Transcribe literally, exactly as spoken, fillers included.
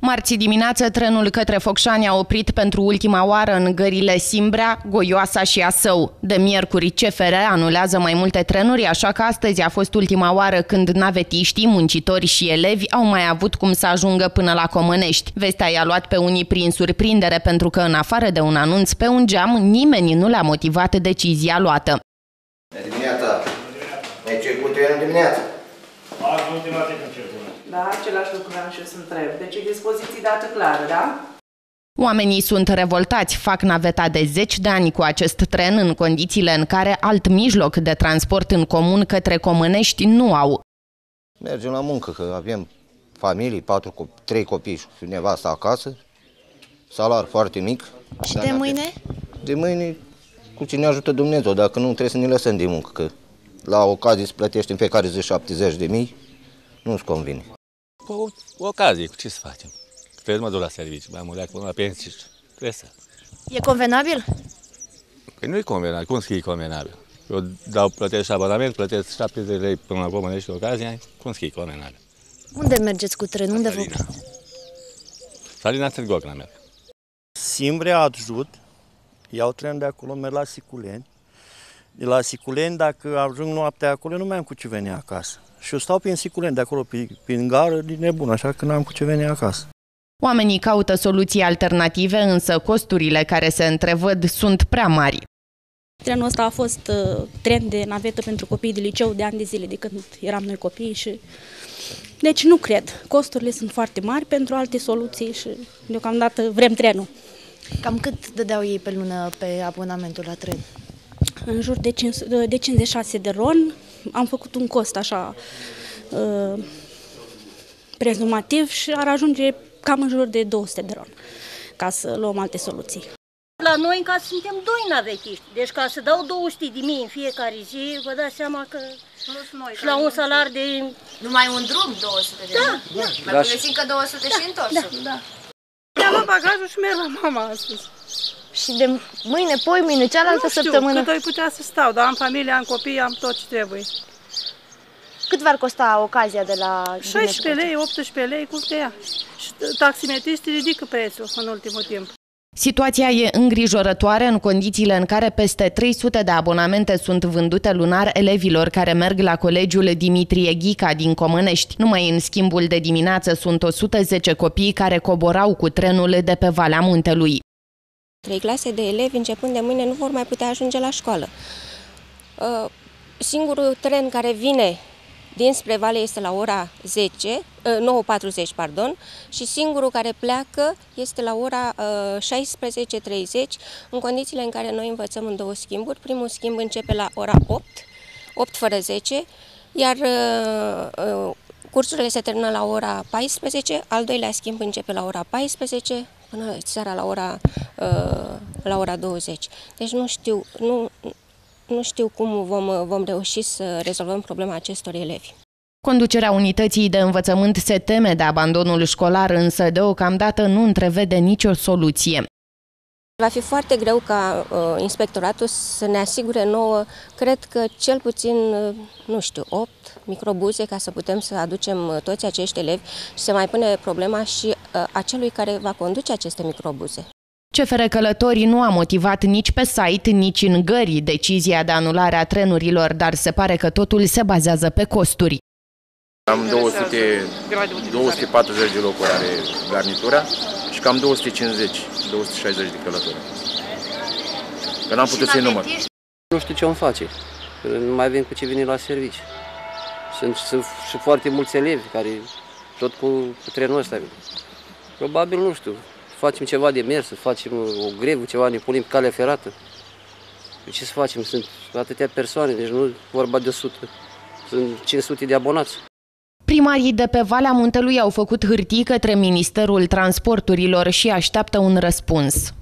Marți dimineață, trenul către Focșani a oprit pentru ultima oară în gările Simbrea, Goioasa și Asău. De miercuri, C F R anulează mai multe trenuri, așa că astăzi a fost ultima oară când navetiștii, muncitori și elevi au mai avut cum să ajungă până la Comănești. Vestea i-a luat pe unii prin surprindere pentru că, în afară de un anunț pe un geam, nimeni nu le-a motivat decizia luată. Dimineața, ai cercut trenul dimineața? Azi ultima zi când circulă. Da, același lucru am și eu să întreb. Deci e dispoziții dată clară, da? Oamenii sunt revoltați, fac naveta de zeci de ani cu acest tren în condițiile în care alt mijloc de transport în comun către Comănești nu au. Mergem la muncă, că avem familii, patru, trei copii și nevasta acasă, salar foarte mic. Și de mâine? De mâine, cu cine ajută Dumnezeu, dacă nu trebuie să ne lăsăm de muncă, că la ocazie se plătește în fiecare zi șaptezeci de mii, nu-ți convine. Cu ocazie, cu ce să facem? Trebuie să mă duc la serviciu, mai mult acum la pensie, trebuie să. E convenabil? Păi nu e convenabil, cum să e convenabil? Eu dau, plătesc și abonament, plătesc șaptezeci de lei până la Comănești ocazia, cum să e convenabil? Unde mergeți cu trenul? Unde vă? Salina Târgu Ocna merg. Simbrea ajut, iau tren de acolo, merg la Siculeni. De la Siculeni, dacă ajung noaptea acolo, nu mai am cu ce veni acasă. Și eu stau prin Siculeni, de acolo, prin gară, din nebun, așa că n-am cu ce veni acasă. Oamenii caută soluții alternative, însă costurile care se întrevăd sunt prea mari. Trenul ăsta a fost uh, tren de navetă pentru copii de liceu de ani de zile, de când eram noi copii și... Deci nu cred. Costurile sunt foarte mari pentru alte soluții și deocamdată vrem trenul. Cam cât dădeau ei pe lună pe abonamentul la tren? În jur de, cinci, de cincizeci și șase de ron. Am făcut un cost așa uh, prezumativ și ar ajunge cam în jur de două sute de ron, ca să luăm alte soluții. La noi în casă suntem doi navetiști, deci ca să dau două sute de mii în fiecare zi, vă dați seama că noi, și la un salar de... Numai un drum două sute de da, da. Mai da. Puneți încă două sute da, și întors. Da, da. Mi-am luat bagajul și merg la mama astăzi. Și de mâine, poi mâine, cealaltă nu știu, săptămână? cât voi putea să stau, dar am familie, am copii, am tot ce trebuie. Cât v-ar costa ocazia de la... șaisprezece lei, optsprezece lei, cum te ia? Și taximetristii ridică prețul în ultimul timp. Situația e îngrijorătoare în condițiile în care peste trei sute de abonamente sunt vândute lunar elevilor care merg la colegiul Dimitrie Ghica din Comănești. Numai în schimbul de dimineață sunt o sută zece copii care coborau cu trenul de pe Valea Muntelui. Trei clase de elevi începând de mâine nu vor mai putea ajunge la școală. Singurul tren care vine dinspre Vale este la ora zece, nouă patruzeci, pardon, și singurul care pleacă este la ora șaisprezece treizeci, în condițiile în care noi învățăm în două schimburi. Primul schimb începe la ora opt, opt fără zece, iar cursurile se termină la ora paisprezece, al doilea schimb începe la ora paisprezece, până seara la ora, la ora douăzeci. Deci nu știu, nu... Nu știu cum vom, vom reuși să rezolvăm problema acestor elevi. Conducerea unității de învățământ se teme de abandonul școlar, însă deocamdată nu întrevede nicio soluție. Va fi foarte greu ca uh, inspectoratul să ne asigure nouă, cred că cel puțin, uh, nu știu, opt microbuze ca să putem să aducem toți acești elevi și se mai pune problema și uh, acelui care va conduce aceste microbuze. C F R Călătorii nu a motivat nici pe site, nici în gări decizia de anulare a trenurilor, dar se pare că totul se bazează pe costuri. Am două sute, două sute patruzeci de locuri are garnitura și cam două sute cincizeci, două sute șaizeci de călători. Că n-am putut să-i număr. Nu știu ce om face, că nu mai avem cu ce veni la serviciu. Sunt, sunt și foarte mulți elevi care tot cu, cu trenul ăsta. Probabil, nu știu, facem ceva de mers, să facem o grevă, ceva, ne punem calea ferată. Ce să facem? Sunt atâtea persoane, deci nu vorba de o sută, sunt cinci sute de abonați. Primarii de pe Valea Muntelui au făcut hârtii către Ministerul Transporturilor și așteaptă un răspuns.